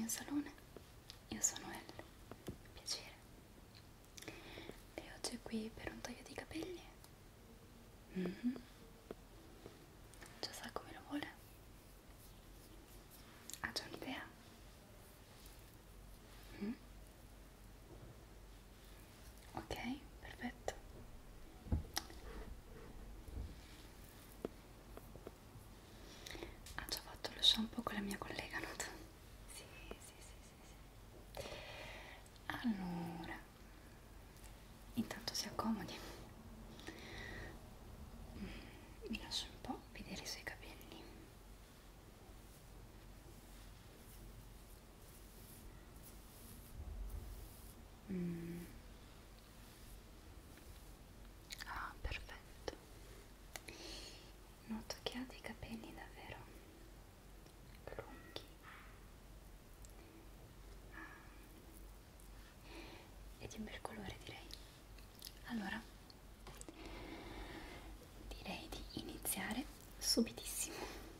in salone, io sono Elle, piacere. Lei oggi è qui per un taglio di capelli? Già sa come lo vuole? Ha già un'idea? Ok, perfetto. Ha già fatto lo shampoo con la mia collega, noto? Sì. Allora, intanto si accomodi. Mi lascio un po' vedere i suoi capelli. Ah, perfetto. Noto che ha dei capelli davvero lunghi e di un bel colore, direi. Allora, direi di iniziare subitissimo.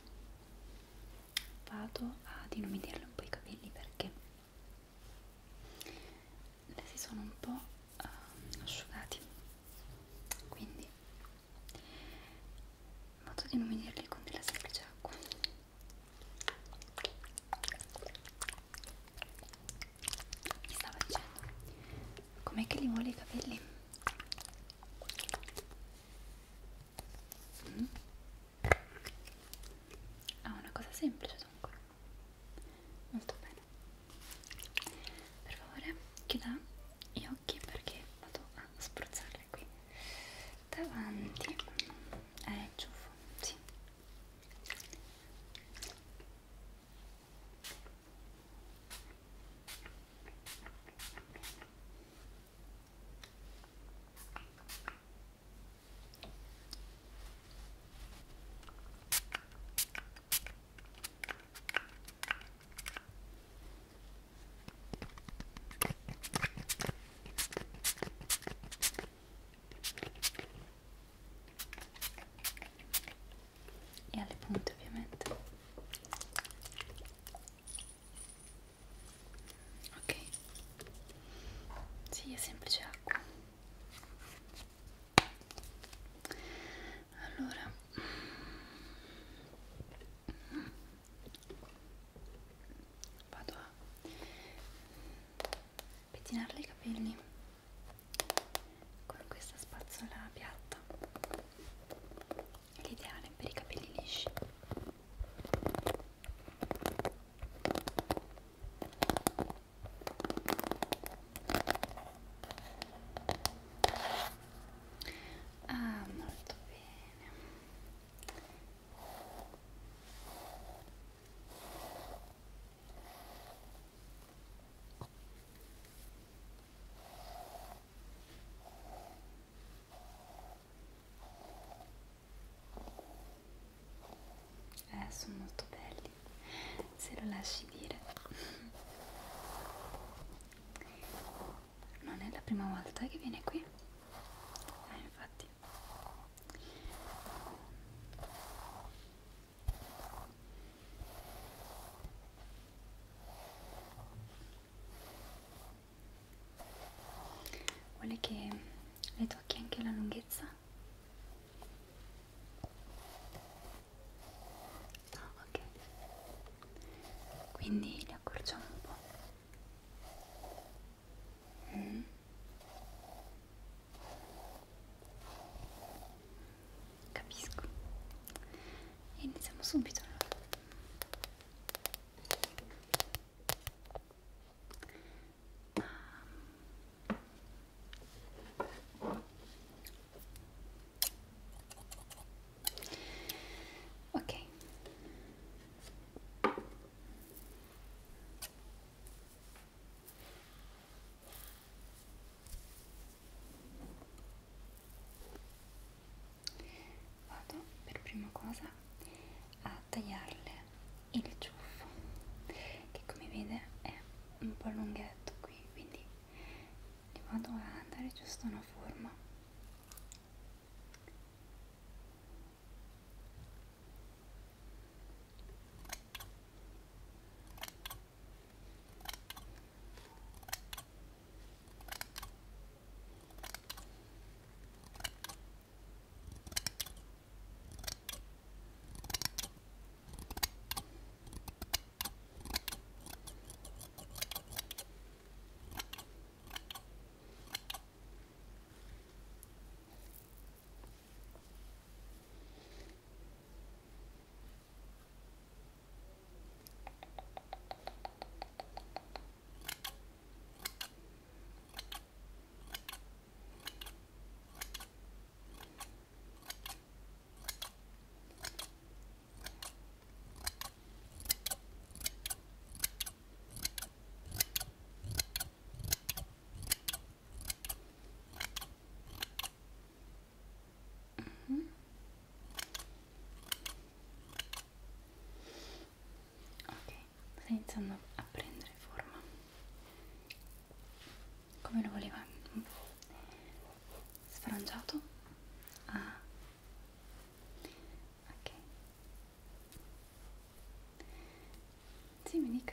Vado ad inumidirle un po' i capelli perché le si sono un po' asciugati, quindi vado ad inumidirli con della semplice acqua. Mi stava dicendo com'è che li vuole i capelli? Ah, una cosa semplice dunque. Molto bene. Per favore chiuda gli occhi perché vado a spruzzarle qui davanti. Il ciuffo, sì. E alle punte ovviamente. Ok, sì, è semplice acqua. Allora vado a pettinarle i capelli con questa spazzola piatta. È l'ideale per i capelli lisci. Ah, molto bene. Sono molto belli, se lo lasci dire. Non è la prima volta che viene qui? Infatti. Vuole che le tocchi anche la lunghezza? Ah, ok. Quindi li accorciamo un po'. Capisco. E iniziamo subito allora. Ok. Vado per prima cosa a tagliarle il ciuffo, che come vede è un po' lunghetto qui, quindi gli vado a dare giusto una forma. iniziando a prendere forma come lo voleva, un po' sfrangiato. Ah, ok, sì, mi dica.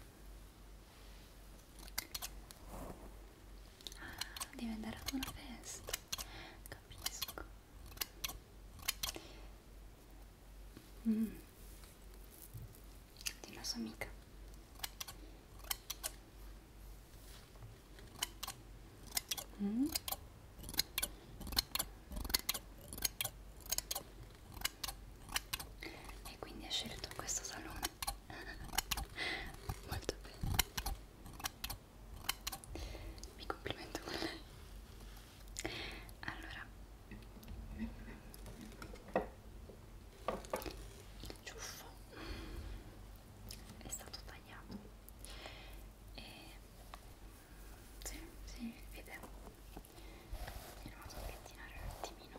Ah, devi andare ad una festa, capisco. Di una sua amica. E quindi ha scelto questo salone. Molto bene, mi complimento con lei. Allora, il ciuffo è stato tagliato e sì, si vede, e lo vado a pettinare un attimino.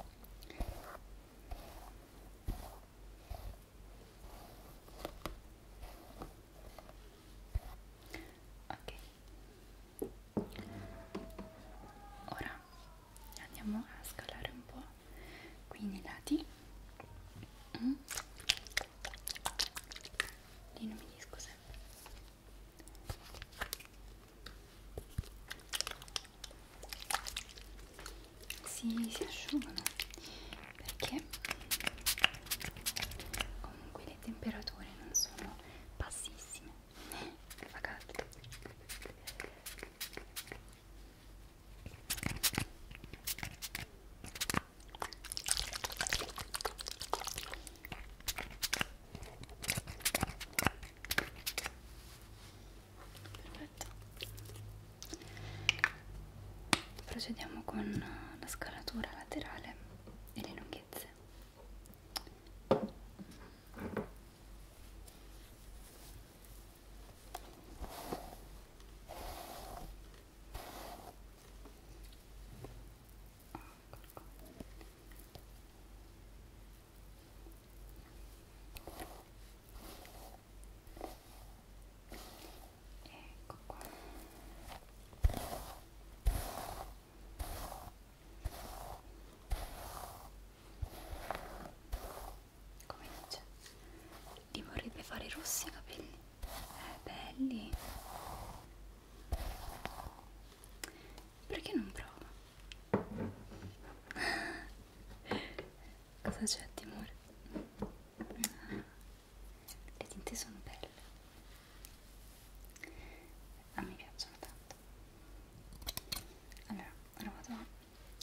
Ok, ora andiamo a scalare un po' qui nei lati. Li inumidisco sempre. Si asciugano perché comunque le temperature non sono bassissime, fa caldo. Perfetto. Procediamo con la scalatura laterale e le lunghezze. Ecco qua. Come dice? Li vorrebbe fare rossi i capelli? Belli! Perché non prova? Cosa c'è, Timore? Le tinte sono belle. A me piacciono tanto. Allora, ora vado a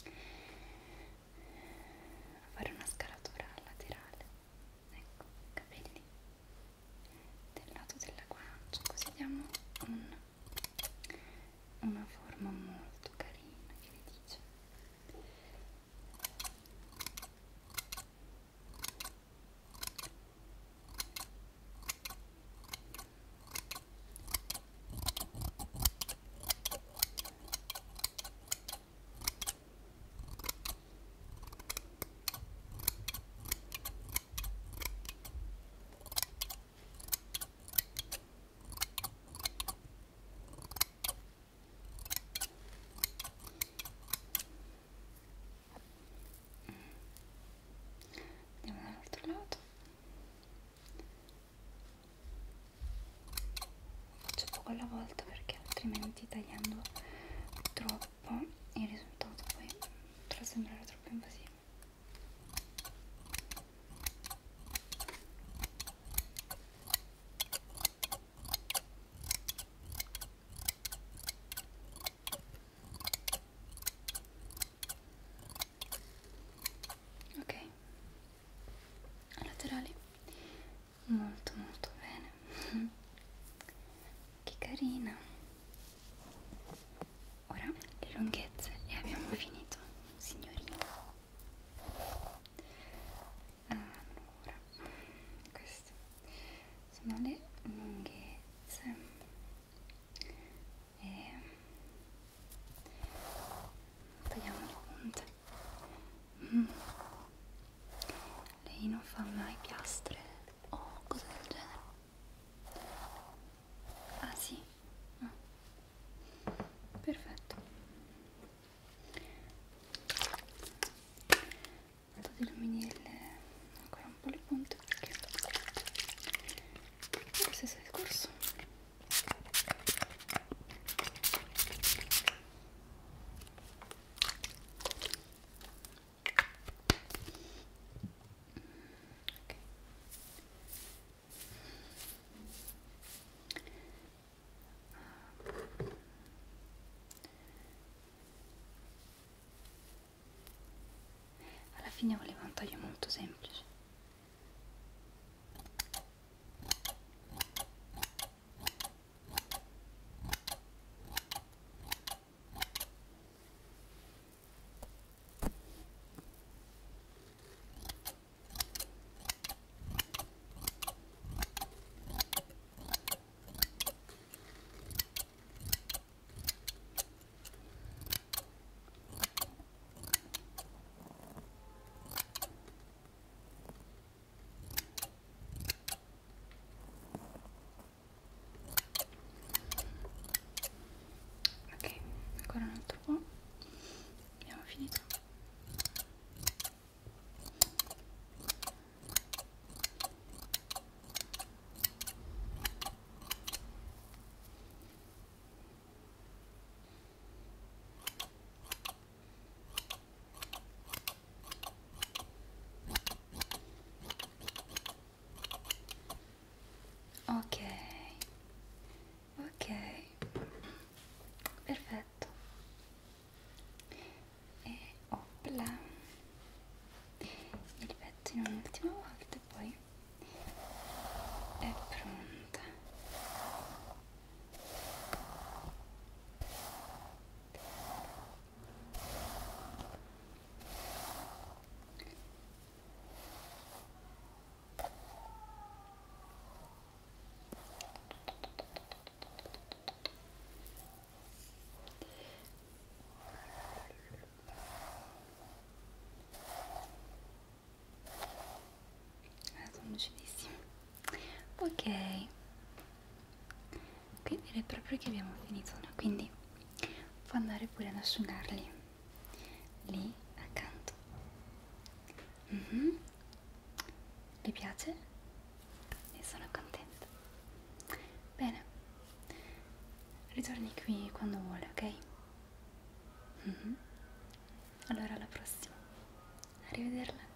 fare una scalatura laterale. Ecco, capelli del lato della guancia, così diamo una forma molto carina, che ne dice? Andiamo dall'altro lato. Faccio poco alla volta perché altrimenti tagliando troppo il risultato poi potrà sembrare troppo invasivo. Ok, laterali molto molto bene. Che carina. Ora le lunghezze e abbiamo finito, signorina. Allora, queste sono le lunghezze e tagliamo le punte. Lei non fa mai piastre o cose del genere? illuminare ancora un po' le punte perché è lo stesso discorso. Okay. Alla fine volevo un taglio molto semplice. Ok, ancora un altro po'. Abbiamo finito. Ok, ok, perfetto. E opla, il pettino un'ultima volta e poi è pronta. Sono lucidissimo. Ok, qui direi proprio che abbiamo finito, no? Quindi può andare pure ad asciugarli lì accanto. Le piace? Ne sono contenta. Bene, ritorni qui quando vuole, ok? Allora alla prossima. Arrivederla.